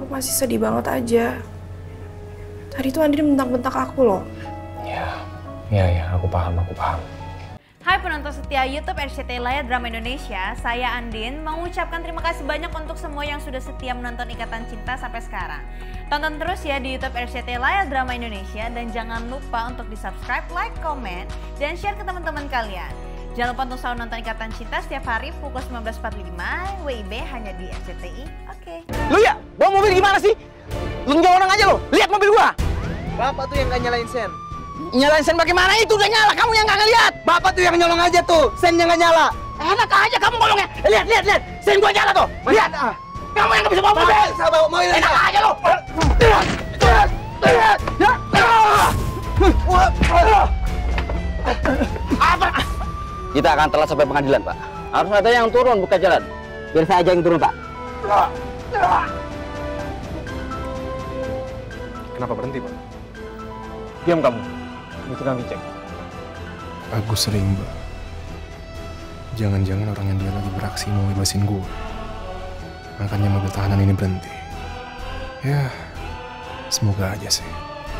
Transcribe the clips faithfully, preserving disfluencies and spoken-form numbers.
Aku masih sedih banget aja. Tadi tuh Andin bentak-bentak aku loh. Ya, ya, ya, aku paham, aku paham. Hai penonton setia YouTube R C T I Layar Drama Indonesia, saya Andin mengucapkan terima kasih banyak untuk semua yang sudah setia menonton Ikatan Cinta sampai sekarang. Tonton terus ya di YouTube R C T I Layar Drama Indonesia dan jangan lupa untuk di subscribe, like, komen, dan share ke teman-teman kalian. Jangan lupa untuk selalu nonton Ikatan Cinta setiap hari pukul sembilan belas empat puluh lima W I B hanya di R C T I. Oke. Lu ya, bawa mobil gimana sih? Lu nggak orang aja lo, lihat mobil gua. Bapak tuh yang nggak nyalain sen. Nyalain sen bagaimana? Itu udah nyala, kamu yang nggak ngeliat. Bapak tuh yang nyolong aja tuh, sennya nggak nyala. Enak aja kamu ngomongnya. Eh, lihat, lihat, lihat, sen gua nyala tuh. Lihat. Ah. Kamu yang nggak bisa bawa mobil. Bisa bawa mobil. Enak aja lo. Lihat, lihat, lihat. Ya. Apa? Kita akan telat sampai pengadilan, Pak. Harus ada yang turun buka jalan. Biar saya aja yang turun, Pak. Kenapa berhenti, Pak? Diam kamu, bincang dicek. Agus Rimba. Jangan-jangan orang yang dia lagi beraksi mau bebasin gue. Makanya mobil tahanan ini berhenti. Ya, semoga aja sih.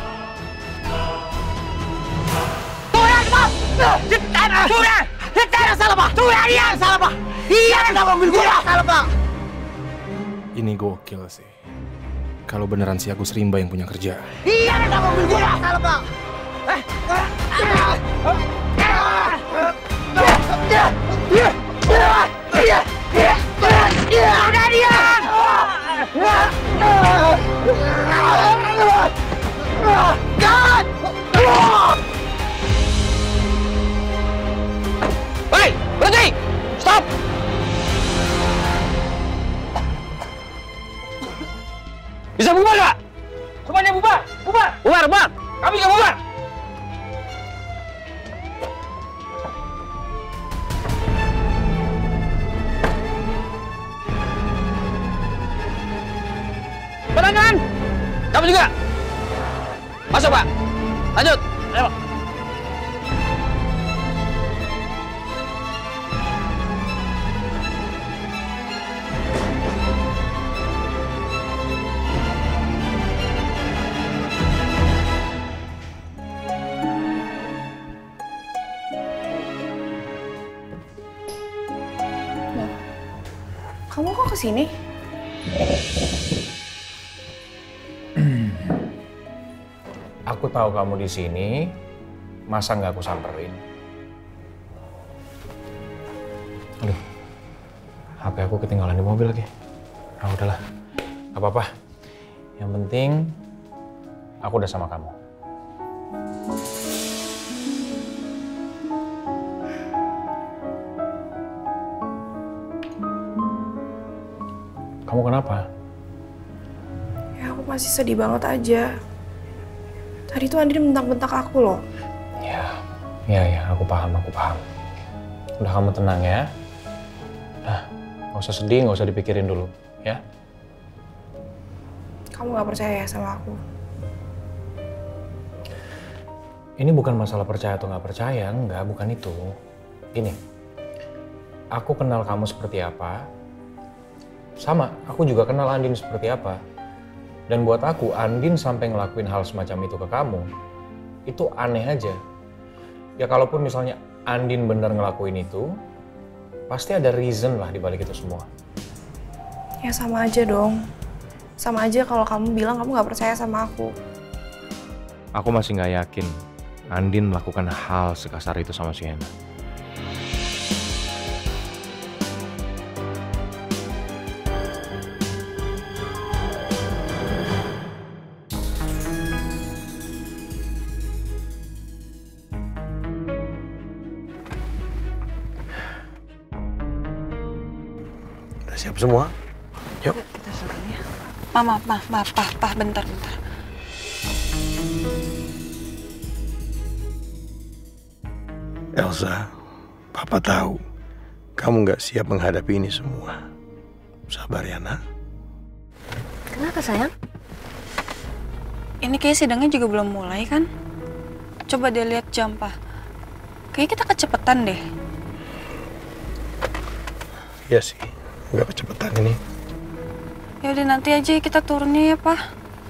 Sudah! Kita yang salah, Pak! Sudah, dia yang salah, Pak! Dia yang mobil gue yang salah, Pak! Ini gokil sih. Kalau beneran si Agus Rimba yang punya kerja. Dia yang mobil gue yang salah, Pak! Eh! Udah diam! Jangan! Hei, berhenti! Stop! Bisa bubar nggak? Semuanya bubar! Bubar! Bubar, bubar! Kami nggak bubar! Penangan! Kamu juga! Masuk, Pak! Lanjut! Ayo, Pak! Kamu kok kesini? Aku tahu kamu di sini, masa nggak aku samperin? Aduh, H P aku ketinggalan di mobil lagi. Ah udahlah, nggak apa-apa. Yang penting aku udah sama kamu. Kamu kenapa? Ya aku masih sedih banget aja. Tadi tuh Andin bentak-bentak aku loh. Ya, ya, ya, aku paham, aku paham. Udah kamu tenang ya. Nah, nggak usah sedih, nggak usah dipikirin dulu, ya. Kamu gak percaya sama aku? Ini bukan masalah percaya atau nggak percaya, enggak, bukan itu. Gini, aku kenal kamu seperti apa. Sama, aku juga kenal Andin seperti apa. Dan buat aku, Andin sampai ngelakuin hal semacam itu ke kamu, itu aneh aja. Ya kalaupun misalnya Andin bener ngelakuin itu, pasti ada reason lah dibalik itu semua. Ya sama aja dong. Sama aja kalau kamu bilang kamu gak percaya sama aku. Aku masih nggak yakin Andin melakukan hal sekasar itu sama Sienna. Siap semua? Yuk. Kita suruh ya. Mama, maaf, maaf, maaf, maaf, bentar, bentar. Elsa, Papa tahu kamu nggak siap menghadapi ini semua. Sabar ya, nak. Kenapa, sayang? Ini kayak sidangnya juga belum mulai, kan? Coba dia lihat jam, Pak. Kayaknya kita kecepetan deh. Iya sih, nggak kecepetan ini. Ya udah nanti aja kita turunnya ya, Pak.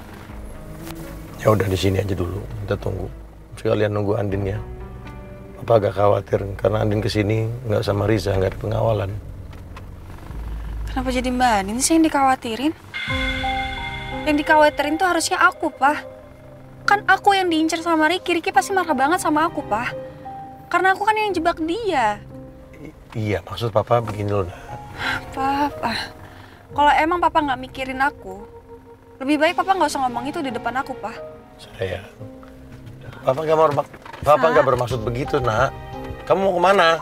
Ya udah di sini aja dulu, kita tunggu. Sekalian nunggu Andin ya. Papa agak khawatir karena Andin kesini nggak sama Riza, nggak ada pengawalan. Kenapa jadi Mbak Andin sih yang dikhawatirin? Yang dikhawatirin tuh harusnya aku, Pak. Kan aku yang diincar sama Ricky, Ricky pasti marah banget sama aku, Pak. Karena aku kan yang jebak dia. I iya, maksud Papa begini loh, Nak. Papa, kalau emang Papa nggak mikirin aku, lebih baik Papa nggak usah ngomong itu di depan aku, Pak. Sayang, Papa nggak mau, Papa nggak bermaksud begitu, Nak. Kamu mau kemana?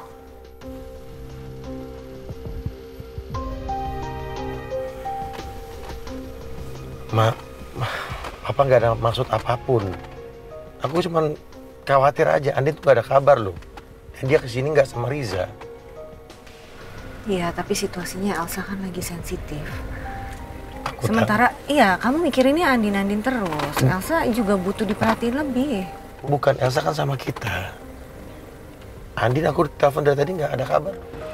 Ma, ma, Papa nggak ada maksud apapun. Aku cuma khawatir aja. Andin tuh gak ada kabar loh. Dan dia kesini nggak sama Riza. Iya, tapi situasinya Elsa kan lagi sensitif. Aku Sementara, tahu. iya, kamu mikirinnya Andin-Andin terus. Hmm. Elsa juga butuh diperhatiin lebih. Bukan, Elsa kan sama kita. Andin aku telepon dari tadi nggak ada kabar.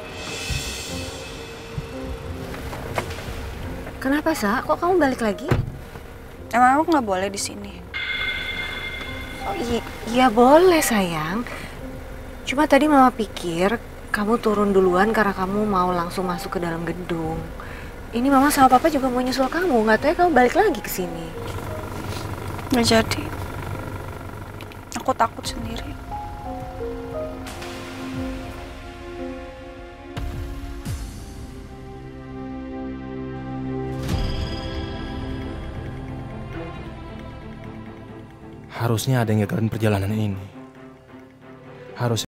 Kenapa, Sa? Kok kamu balik lagi? Emang aku nggak boleh di sini? Oh, iya boleh, sayang. Cuma tadi Mama pikir kamu turun duluan karena kamu mau langsung masuk ke dalam gedung. Ini Mama sama Papa juga mau nyusul kamu. Nggak tahu ya kamu balik lagi ke sini. Nggak jadi. Aku takut sendiri. Harusnya ada yang ngagarin perjalanan ini. Harus.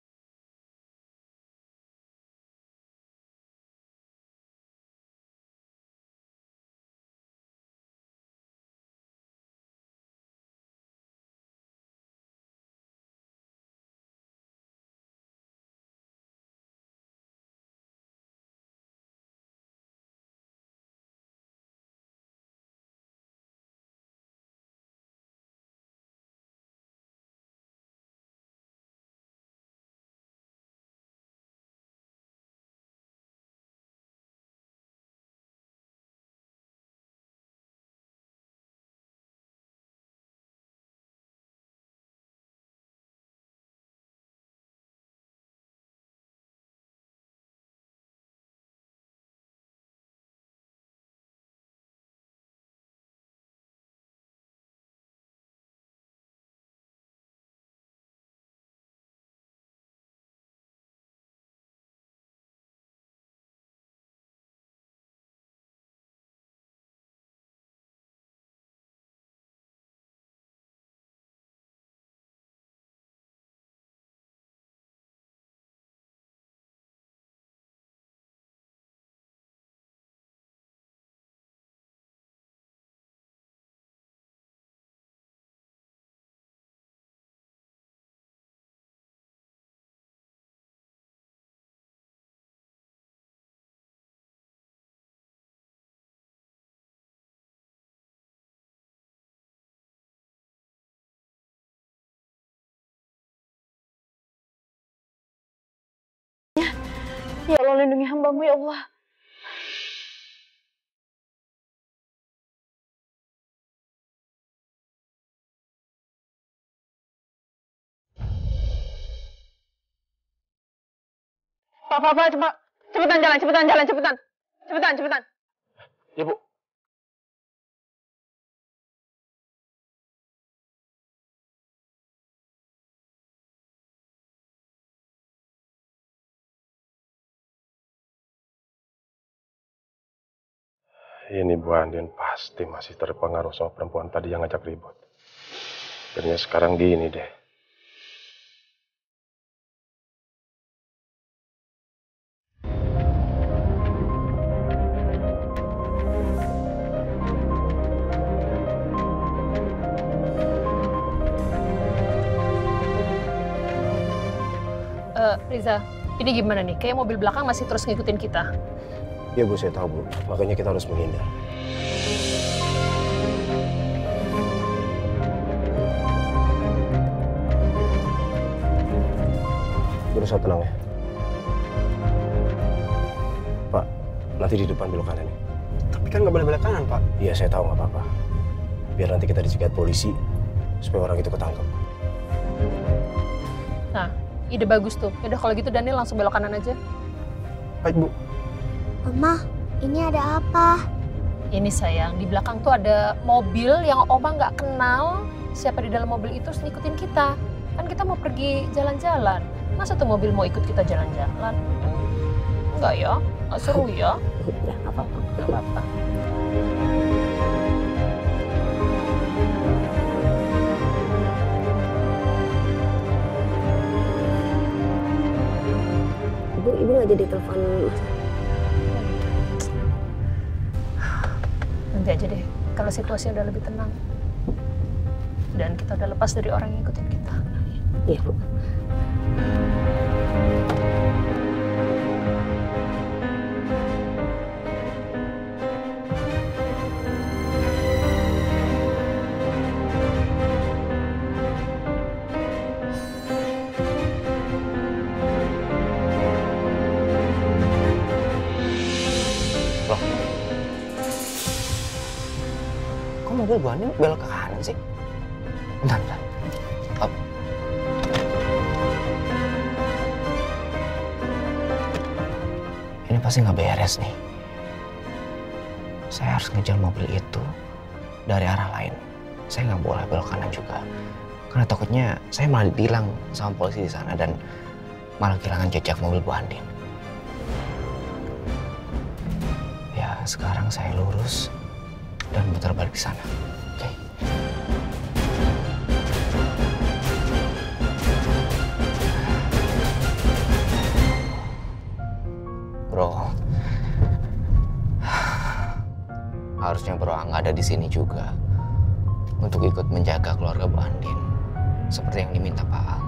Ya Allah, lindungi hamba-Mu ya Allah. Pak, Pak, Pak, cepat. Cepetan jalan, cepetan jalan, cepetan. Cepetan, cepetan. Ya, Bu. Ini Bu Andin pasti masih terpengaruh sama perempuan tadi yang ngajak ribut. Akhirnya sekarang gini deh. Uh, Riza, ini gimana nih? Kayak mobil belakang masih terus ngikutin kita. Ya Bu, saya tahu Bu. Makanya kita harus menghindar. Berusaha tenang ya. Pak, nanti di depan belok kanan ya. Tapi kan nggak boleh belok kanan, Pak. Iya, saya tahu nggak apa-apa. Biar nanti kita dicegat polisi, supaya orang itu ketangkep. Nah, ide bagus tuh. Yaudah kalau gitu Daniel langsung belok kanan aja. Baik, Bu. Oma, ini ada apa? Ini sayang, di belakang tuh ada mobil yang Oma nggak kenal siapa di dalam mobil itu, terus ngikutin kita. Kan kita mau pergi jalan-jalan. Masa tuh mobil mau ikut kita jalan-jalan? Enggak ya? Nggak seru ya? Udah, nggak apa-apa. Nggak apa-apa. Ibu, ibu nggak jadi telepon Mas. Nanti aja deh, kalau situasi udah lebih tenang. Dan kita udah lepas dari orang yang ikutin kita. Iya, Bu. Mobil Bu Andin belok ke kanan sih? Bentar, bentar. Up. Ini pasti nggak beres nih. Saya harus ngejar mobil itu dari arah lain. Saya nggak boleh belok kanan juga. Karena takutnya saya malah ditilang sama polisi di sana dan malah kehilangan jejak mobil Bu Andin. Ya, sekarang saya lurus dan muter balik ke sana. Oke. Okay. Bro, harusnya Bro nggak ada di sini juga untuk ikut menjaga keluarga Bu Andin seperti yang diminta Pak Al.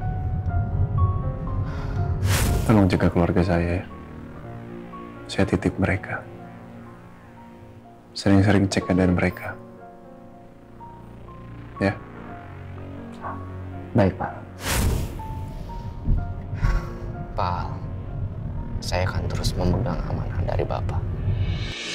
Tolong jaga keluarga saya ya. Saya titip mereka. Sering-sering cek keadaan mereka. Ya. Baik, Pak. Pak, saya akan terus memegang amanah dari Bapak.